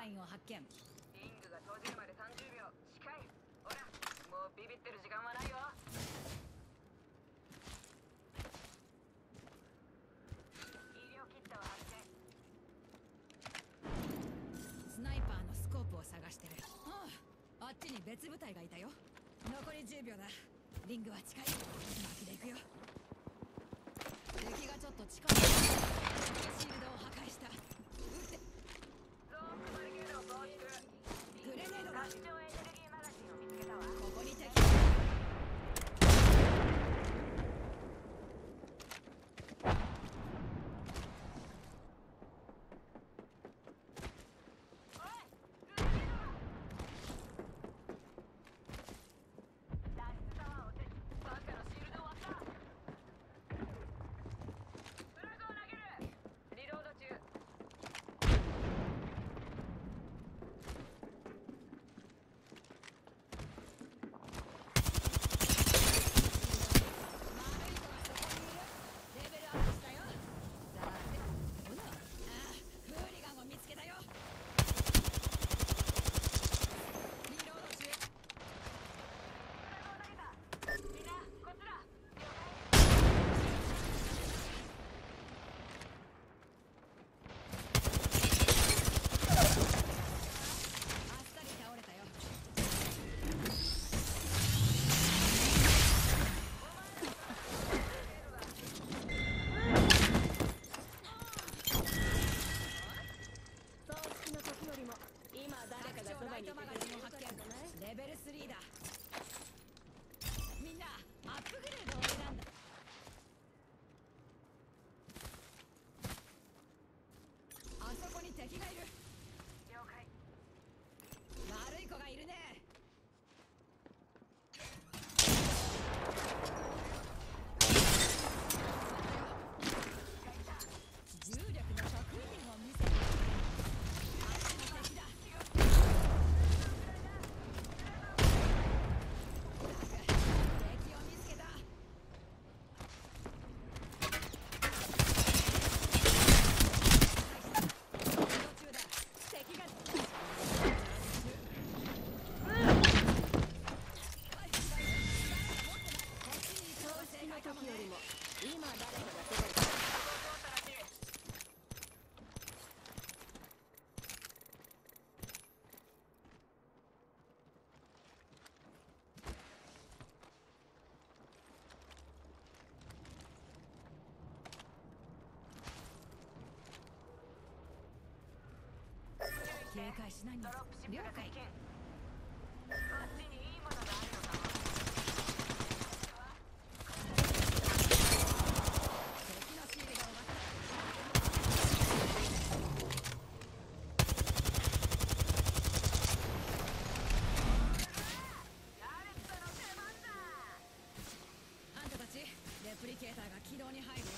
員を発見。 リングが閉じるまで30秒。近い。ほら、もうビビってる時間はないよ。医療キットを発見。 スナイパーのスコープを探してる。あっちに別部隊がいたよ。残り10秒だ。リングは近い。巻きで行くよ。敵がちょっと近い。シールドを破壊した。撃って。 ロークバリケードを構築。 グレネードだ。 拡張エネルギーマガジンを見つけたわ。 ここに敵。レベル3だ。みんなアップグレードを選んだ。あそこに敵がいる。 了解。 悪い子がいるね。重力の得意点を見せる。あっちに敵だ。敵を見つけた。移動中だ。敵が時よりも今誰かが世界から警戒しないんだ。 ドロップシップ了解。 が接近。こっちにいいものがあるのかも。 敵のシールドを渡す。 ガレットの出番だ。 あんたたち、レプリケーターが起動に入るよ。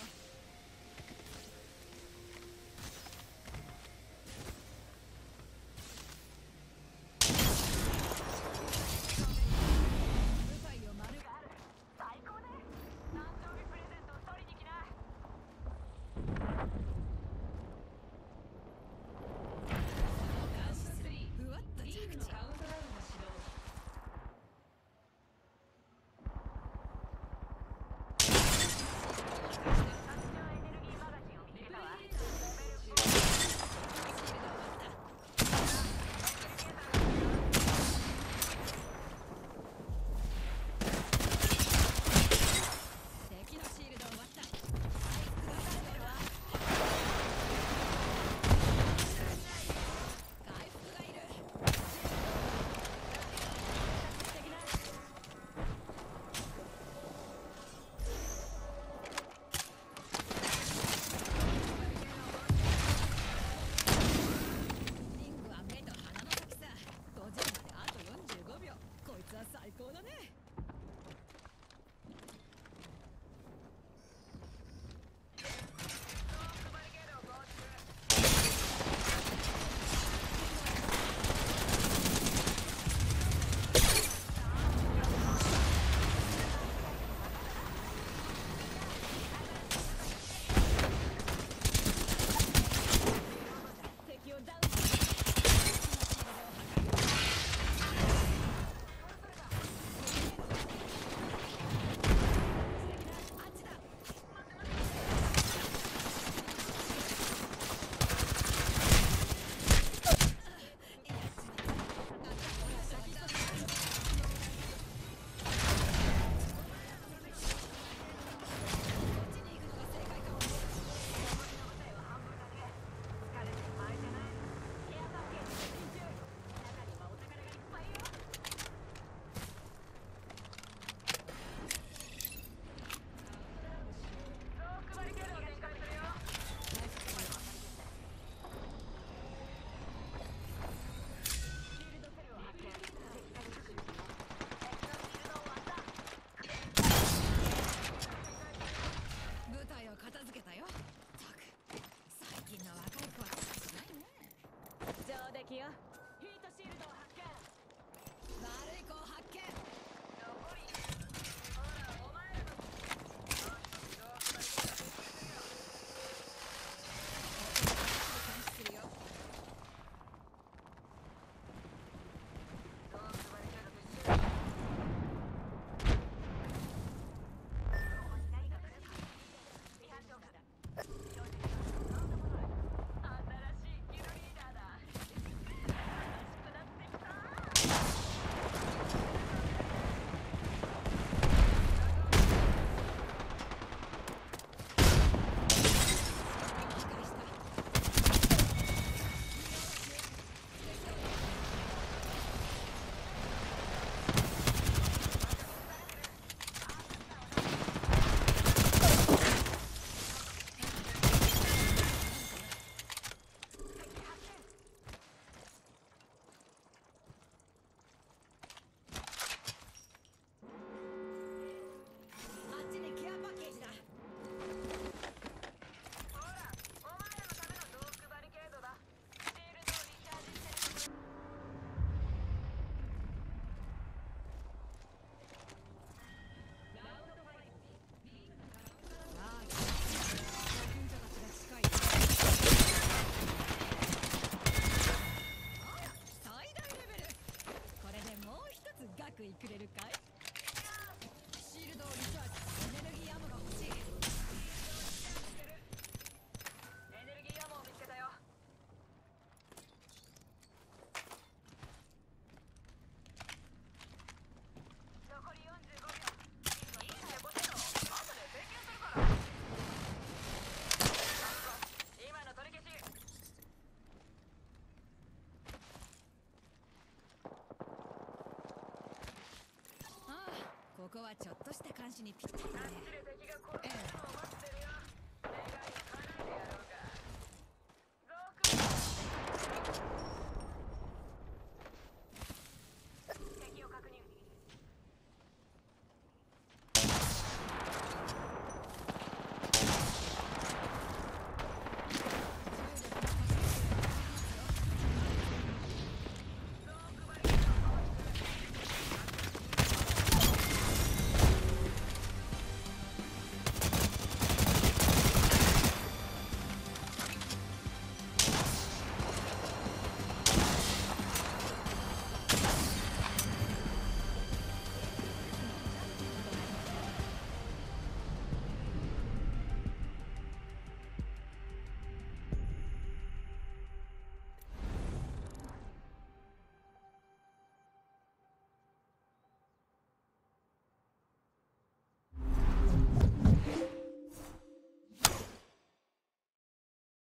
こはちょっとした監視にぴったりだね。